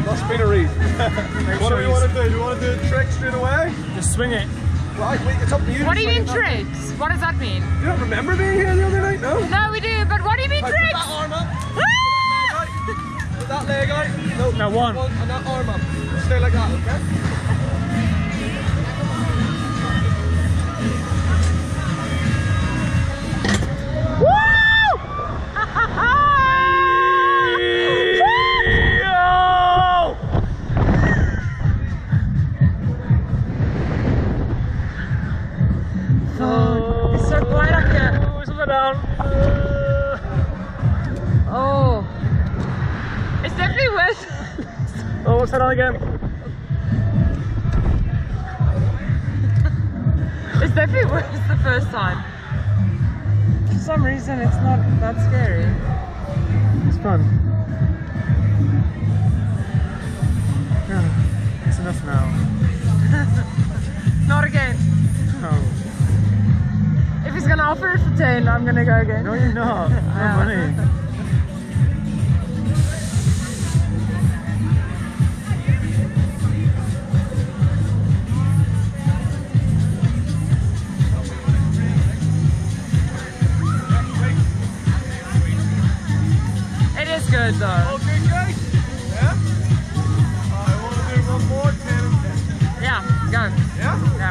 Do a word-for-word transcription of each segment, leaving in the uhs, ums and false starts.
That's been a read. What sure do we want to do? Do we want to do a trick straight away? Just swing it. Right, wait, it's up to you. What do you mean That. tricks? What does that mean? You don't remember being here the other night, no? No, we do, but what do you mean Right, tricks? put that arm up. Put that leg out. No, No, one. one. And that arm up. Stay like that, okay? Oh, it's so quiet up here. Oh, it's upside down. Uh, Oh, it's definitely worse. oh, upside down again. It's definitely worse the first time. For some reason, it's not that scary. It's fun. Yeah, it's enough now. Not again. No. If he's gonna offer it for ten, I'm gonna go again. No, you're not. I have money. It is good though. Okay, guys. Yeah? I want to do one more, ten and ten. Yeah, go. Yeah? Yeah.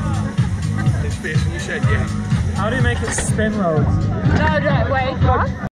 It's facing you said yeah. How do you make it spin loads? No, no, wait, what?